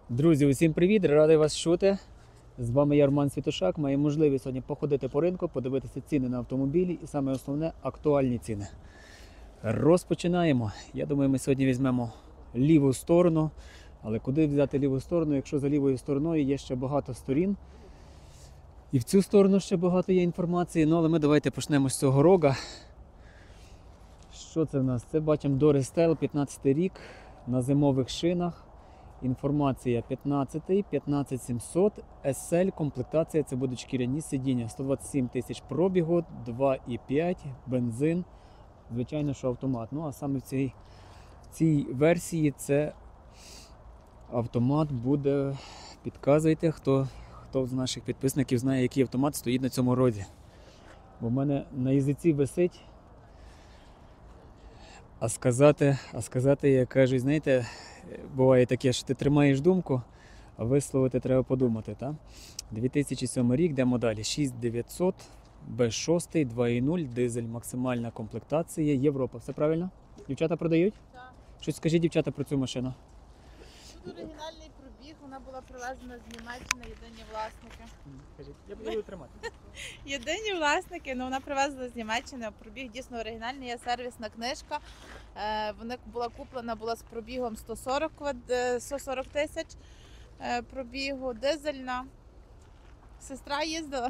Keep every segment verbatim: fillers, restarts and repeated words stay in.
Друзі, усім привіт! Радий вас чути. З вами я, Роман Світошак. Маю можливість сьогодні походити по ринку, подивитися ціни на автомобілі і саме основне – актуальні ціни. Розпочинаємо. Я думаю, ми сьогодні візьмемо ліву сторону. Але куди взяти ліву сторону, якщо за лівою стороною є ще багато сторін. І в цю сторону ще багато є інформації. Ну, але ми давайте почнемо з цього рога. Що це в нас? Це бачимо Doris Style, п'ятнадцятий рік, на зимових шинах. Інформація п'ятнадцятий, п'ятнадцять сімсот, ес ель, комплектація, це будуть шкіряні сидіння, сто двадцять сім тисяч пробігу, два і п'ять, бензин, звичайно, що автомат. Ну, а саме в цій, в цій версії це автомат буде, підказуйте, хто, хто з наших підписників знає, який автомат стоїть на цьому розі. Бо в мене на язиці висить, а сказати, а сказати, як кажуть, знаєте, буває таке, що ти тримаєш думку, а висловити треба подумати. Та? дві тисячі сьомий рік, йдемо далі. шість дев'ятсот, Б шість, два і нуль, дизель, максимальна комплектація, Європа. Все правильно? Дівчата продають? Так. Щось скажіть, дівчата, про цю машину. Тут оригінальний пробіг, вона була привезена з Німеччини, єдині власники. Скажіть, я буду її тримати. Єдині власники, ну вона привезена з Німеччини, пробіг дійсно оригінальний, є сервісна книжка. Е, вона була куплена була з пробігом сто сорок, сто сорок тисяч е, пробігу, дизельна. Сестра їздила.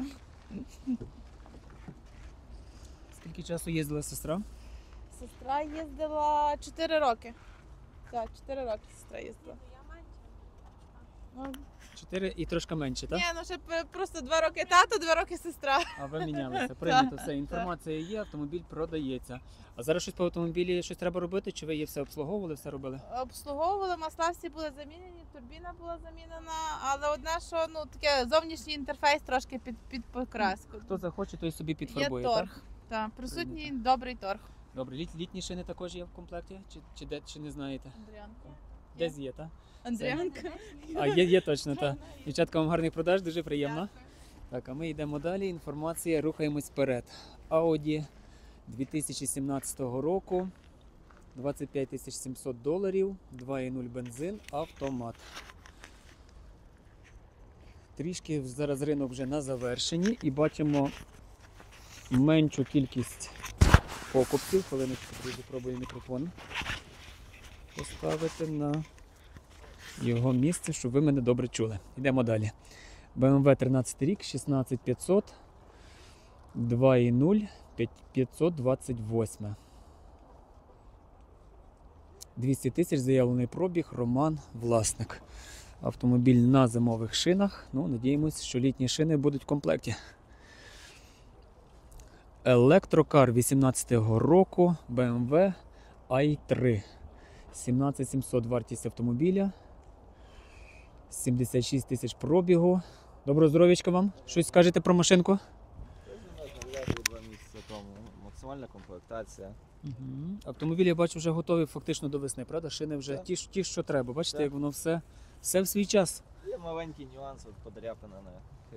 Скільки часу їздила сестра? Сестра їздила чотири роки. Так, чотири роки сестра їздила. Ну, чотири і трошки менше, так? ні, ну ще п- просто два роки тато, два роки сестра. А ви мінялися, прийнято все, інформація є, автомобіль продається. А зараз щось по автомобілі, щось треба робити, чи ви її все обслуговували, все робили? Обслуговували, масла всі були замінені, турбіна була замінена, але одне, що ну таке зовнішній інтерфейс трошки під, під покраску. Хто захоче, той собі Є підфарбує, так? торг. Так, присутній Прийнято. добрий торг. Добре, літ, літні шини також є в комплекті? Чи, чи, де, чи не знаєте? Андріанка. Десь є, так? Андріанка. А, є, є точно, так. Дівчатка, вам гарних продаж, дуже приємно. Так, а ми йдемо далі, інформація, рухаємось вперед. Audi дві тисячі сімнадцятого року, двадцять п'ять тисяч сімсот доларів, два і нуль бензин, автомат. Трішки зараз ринок вже на завершенні і бачимо меншу кількість покупців. Хвилиночку, друзі, пробую мікрофон поставити на його місце, щоб ви мене добре чули. Йдемо далі. Б М В тринадцятий рік, шістнадцять п'ятсот, два і нуль, п'ятсот двадцять вісім. двісті тисяч, заявлений пробіг, Роман, власник. Автомобіль на зимових шинах. Ну, надіємося, що літні шини будуть в комплекті. Електрокар вісімнадцятого року, Б М В ай три. сімнадцять сімсот вартість автомобіля. сімдесят шість тисяч пробігу. Доброго здоров'ячка вам. Щось скажете про машинку? Два місяці тому. Максимальна комплектація. Угу. Автомобіль, я бачу, вже готовий фактично до весни, правда? Шини вже Так. ті, ті, що треба. Бачите, Так. як воно все, все в свій час. Є маленький нюанс, от подряпина на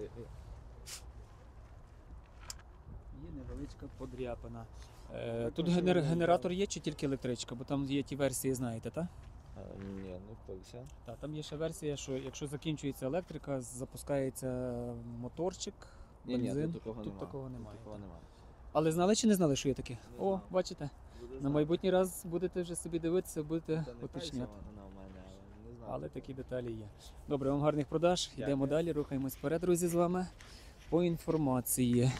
Є невеличка подряпина. Е, тут генер, генератор є чи тільки електричка? Бо там є ті версії, знаєте, так? А, ні, не пився. Так, там є ще версія, що якщо закінчується електрика, запускається моторчик, Ні, ні, бензин. тут такого тут немає. такого немає. Тут такого немає. Але знали чи не знали, що є таке? Не О, знав. бачите, Буду на знати. майбутній раз будете вже собі дивитися, будете Та не уточняти. кайся вона в мене, але не знаю. Але такі деталі є. Добре, вам гарних продаж. Дякую. Йдемо далі, рухаємось вперед, друзі, з вами. По інформації.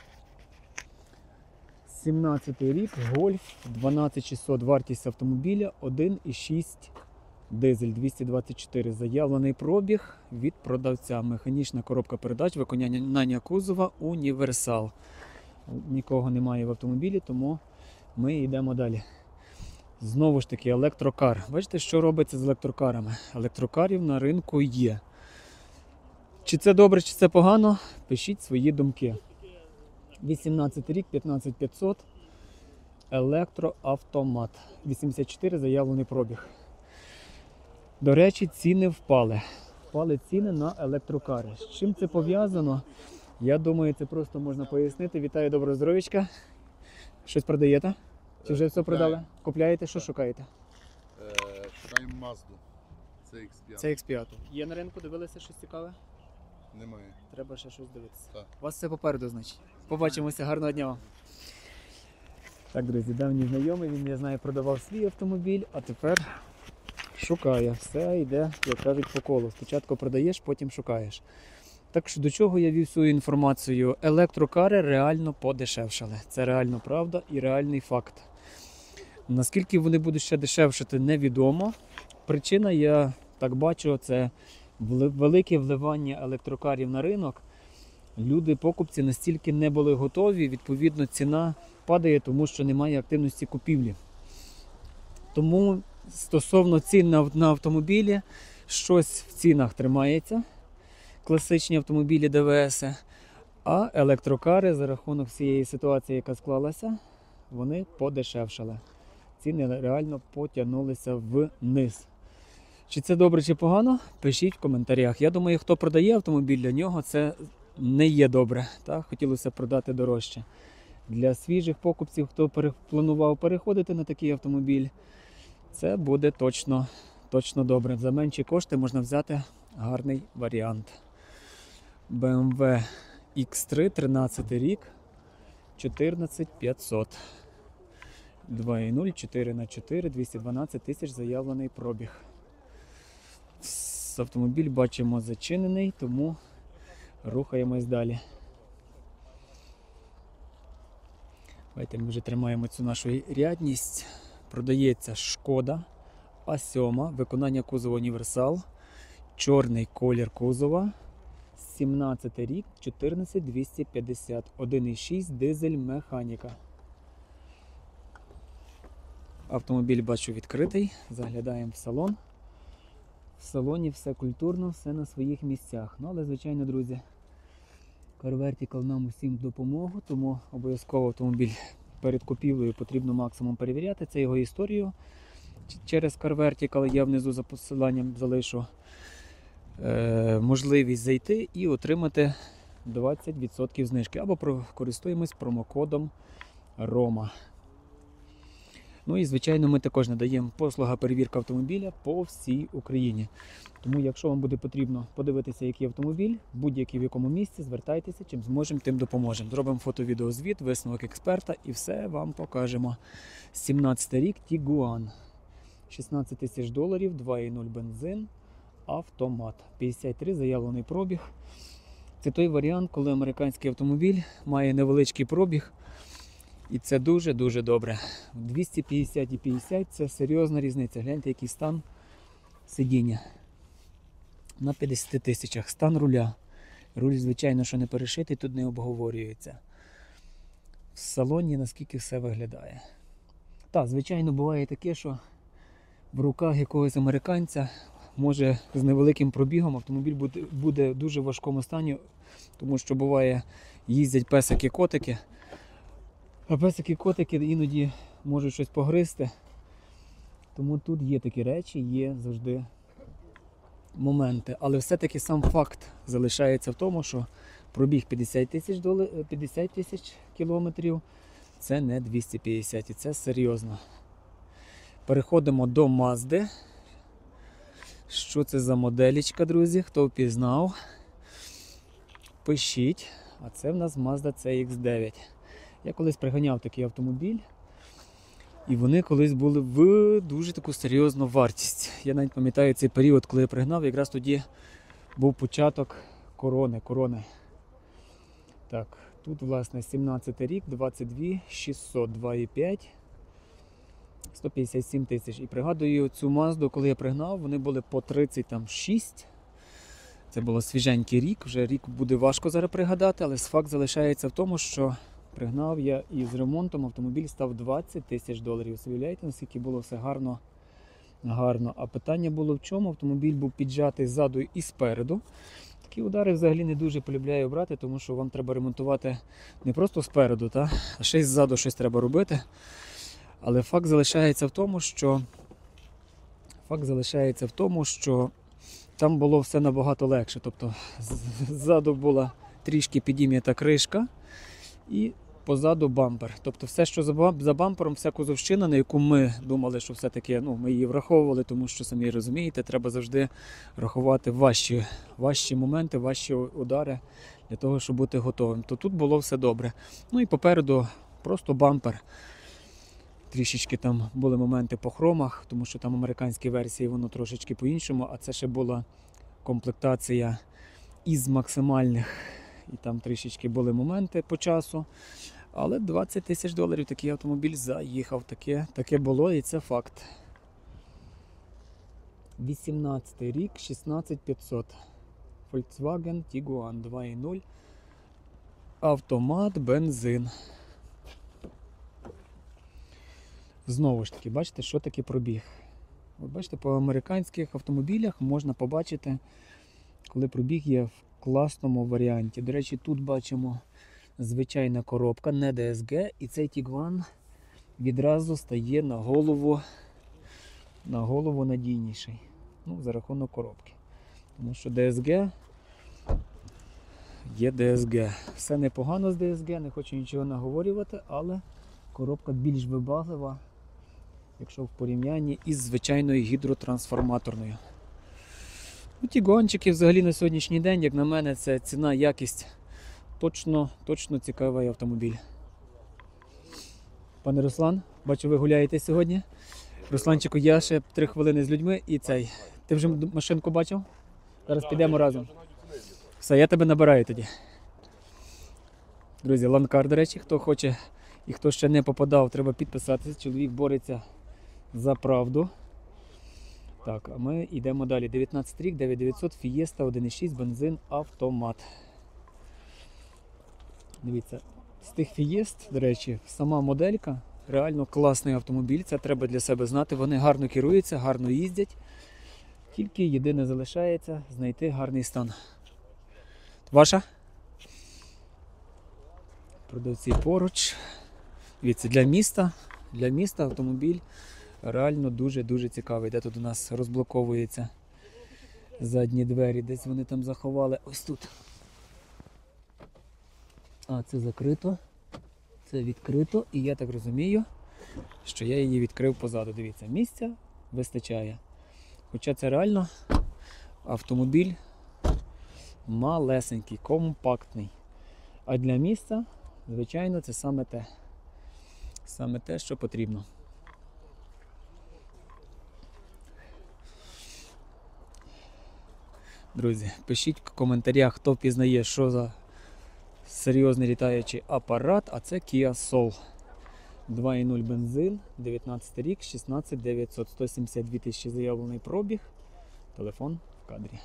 сімнадцятий рік, Гольф, дванадцять шістсот вартість автомобіля, один і шість дизель, двісті двадцять чотири заявлений пробіг від продавця. Механічна коробка передач, виконання кузова, універсал. Нікого немає в автомобілі, тому ми йдемо далі. Знову ж таки, електрокар. Бачите, що робиться з електрокарами? Електрокарів на ринку є. Чи це добре, чи це погано? Пишіть свої думки. вісімнадцятий рік, п'ятнадцять п'ятсот, електроавтомат. вісімдесят чотири заявлений пробіг. До речі, ціни впали. Впали ціни на електрокари. З чим це пов'язано? Я думаю, це просто можна пояснити. Вітаю, доброго здоров'ячка. Щось продаєте? Чи вже все продали? Купляєте? Що шукаєте? Шукаємо Мазду. Це ікс п'ять. Це ікс п'ять. Є на ринку, дивилися щось цікаве? Немає. Треба ще щось дивитися. Так. У вас все попереду, значить. Побачимося, гарного дня вам. Так, друзі, давній знайомий, він, я знаю, продавав свій автомобіль, а тепер шукає. Все йде, як кажуть, по колу. Спочатку продаєш, потім шукаєш. Так що до чого я вів свою інформацію? Електрокари реально подешевшали. Це реально правда і реальний факт. Наскільки вони будуть ще дешевшати, невідомо. Причина, я так бачу, це вли- велике вливання електрокарів на ринок. Люди, покупці настільки не були готові, відповідно ціна падає, тому що немає активності купівлі. Тому стосовно цін на, на автомобілі, щось в цінах тримається, класичні автомобілі ДВС, а електрокари за рахунок всієї ситуації, яка склалася, вони подешевшали. Ціни реально потягнулися вниз. Чи це добре, чи погано? Пишіть в коментарях. Я думаю, хто продає автомобіль, для нього це не є добре. Так? Хотілося продати дорожче. Для свіжих покупців, хто пере- планував переходити на такий автомобіль, це буде точно, точно добре. За менші кошти можна взяти гарний варіант. бе ем ве ікс три, тринадцятий рік, чотирнадцять п'ятсот. два і нуль, чотири на чотири, двісті дванадцять тисяч заявлений пробіг. С- Автомобіль бачимо зачинений, тому рухаємось далі. Давайте ми вже тримаємо цю нашу рядність. Продається Шкода а сім, виконання кузова універсал, чорний колір кузова, сімнадцятий рік, чотирнадцять двісті п'ятдесят, один і шість дизель механіка. Автомобіль бачу відкритий, заглядаємо в салон. В салоні все культурно, все на своїх місцях. Ну, але, звичайно, друзі, Car Vertical нам усім в допомогу, тому обов'язково автомобіль перед купівлею потрібно максимум перевіряти. Це його історію. Ч- Через Car Vertical я внизу за посиланням залишу е, можливість зайти і отримати двадцять відсотків знижки. Або про- користуємось промокодом Рома. Ну і, звичайно, ми також надаємо послуга перевірка автомобіля по всій Україні. Тому, якщо вам буде потрібно подивитися, який автомобіль, будь-який в якому місці, звертайтеся, чим зможемо, тим допоможемо. Зробимо фото-відеозвіт, висновок експерта і все вам покажемо. сімнадцятий рік, Tiguan. шістнадцять тисяч доларів, два і нуль бензин, автомат. п'ятдесят три заявлений пробіг. Це той варіант, коли американський автомобіль має невеличкий пробіг. І це дуже-дуже добре. двісті п'ятдесят і п'ятдесят – це серйозна різниця. Гляньте, який стан сидіння. На п'ятдесят тисячах. Стан руля. Руль, звичайно, що не перешитий, тут не обговорюється. В салоні наскільки все виглядає. Так, звичайно, буває таке, що в руках якогось американця, може з невеликим пробігом, автомобіль буде, буде в дуже важкому стані, тому що буває, їздять песики-котики, а песики-котики іноді можуть щось погризти. Тому тут є такі речі, є завжди моменти. Але все-таки сам факт залишається в тому, що пробіг п'ятдесят тисяч доларів, п'ятдесят тисяч кілометрів, це не двісті п'ятдесят, і це серйозно. Переходимо до Мазди. Що це за моделічка, друзі? Хто впізнав? Пишіть. А це в нас Mazda це ікс дев'ять. Я колись приганяв такий автомобіль. І вони колись були в дуже таку серйозну вартість. Я навіть пам'ятаю цей період, коли я пригнав, якраз тоді був початок корони. корони. Так, тут, власне, сімнадцятий рік, двадцять два шістсот, два і п'ять, сто п'ятдесят сім тисяч. І пригадую цю Мазду, коли я пригнав, вони були по тридцять шість. Це було свіженький рік, вже рік буде важко зараз пригадати, але факт залишається в тому, що пригнав я і з ремонтом автомобіль став двадцять тисяч доларів. Уявляєте, наскільки було все гарно, гарно. А питання було в чому? Автомобіль був піджатий ззаду і спереду. Такі удари взагалі не дуже полюбляю брати, тому що вам треба ремонтувати не просто спереду, та? А ще й ззаду щось треба робити. Але факт залишається в тому, що факт залишається в тому, що там було все набагато легше. Тобто ззаду була трішки підім'ята кришка і позаду бампер. Тобто все, що за бам- за бампером, вся кузовщина, на яку ми думали, що все-таки ну, ми її враховували, тому що, самі розумієте, треба завжди рахувати важчі, важчі моменти, важчі удари для того, щоб бути готовим. То тут було все добре. Ну і попереду просто бампер. Трішечки там були моменти по хромах, тому що там американські версії воно трошечки по-іншому, а це ще була комплектація із максимальних. І там трішечки були моменти по часу. Але двадцять тисяч доларів такий автомобіль заїхав. Таке, таке було і це факт. вісімнадцятий рік, шістнадцять п'ятсот. Volkswagen Tiguan два нуль. Автомат, бензин. Знову ж таки, бачите, що таке пробіг. Ви бачите, по американських автомобілях можна побачити, коли пробіг є в класному варіанті. До речі, тут бачимо звичайна коробка, не ді ес гі, і цей Tiguan відразу стає на голову, на голову надійніший. Ну, за рахунок коробки. Тому що ді ес гі є ді ес гі. Все непогано з ді ес гі, не хочу нічого наговорювати, але коробка більш вибаглива, якщо в порівнянні із звичайною гідротрансформаторною. Ну, ті гончики взагалі на сьогоднішній день, як на мене, це ціна, якість, точно, точно цікавий автомобіль. Пане Руслан, бачу, ви гуляєте сьогодні. Русланчику, я ще три хвилини з людьми і цей. Ти вже машинку бачив? Зараз підемо разом. Все, я тебе набираю тоді. Друзі, Ланкар, до речі, хто хоче і хто ще не попадав, треба підписатися. Чоловік бореться за правду. Так, а ми йдемо далі. дев'ятнадцятий рік, дев'ять дев'ятсот, Fiesta, один і шість, бензин, автомат. Дивіться, з тих Fiest, до речі, сама моделька, реально класний автомобіль, це треба для себе знати. Вони гарно керуються, гарно їздять. Тільки єдине залишається знайти гарний стан. Ваша? Продавці поруч. Дивіться, для міста, для міста автомобіль реально дуже-дуже цікавий. Де тут у нас розблоковуються задні двері, десь вони там заховали. Ось тут. А, це закрито, це відкрито, і я так розумію, що я її відкрив позаду. Дивіться, місця вистачає. Хоча це реально автомобіль малесенький, компактний. А для міста, звичайно, це саме те. Саме те, що потрібно. Друзі, пишіть в коментарях, хто впізнає, що за серйозний літаючий апарат, а це Kia Soul. два нуль бензин, дев'ятнадцятий рік, шістнадцять дев'ятсот, сто сімдесят дві тисячі заявлений пробіг. Телефон в кадрі.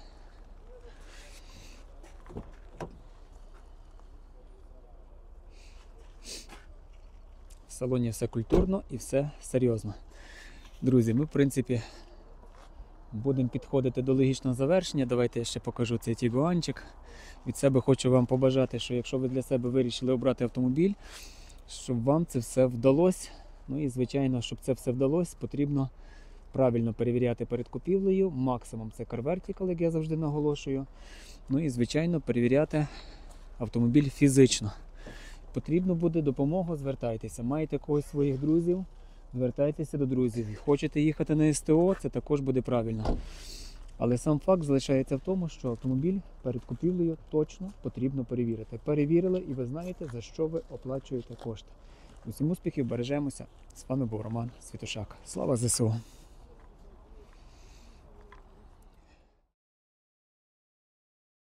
В салоні все культурно і все серйозно. Друзі, ми в принципі будемо підходити до логічного завершення. Давайте я ще покажу цей тігуанчик. Від себе хочу вам побажати, що якщо ви для себе вирішили обрати автомобіль, щоб вам це все вдалося. Ну і звичайно, щоб це все вдалося, потрібно правильно перевіряти перед купівлею. Максимум це Car Vertical, як я завжди наголошую. Ну і звичайно перевіряти автомобіль фізично. Потрібно буде допомога, звертайтеся. Маєте когось своїх друзів, звертайтеся до друзів. Хочете їхати на ес те о, це також буде правильно. Але сам факт залишається в тому, що автомобіль перед купівлею точно потрібно перевірити. Перевірили і ви знаєте, за що ви оплачуєте кошти. Усім успіхів, бережемося. З вами був Роман Світошак. Слава зе се у!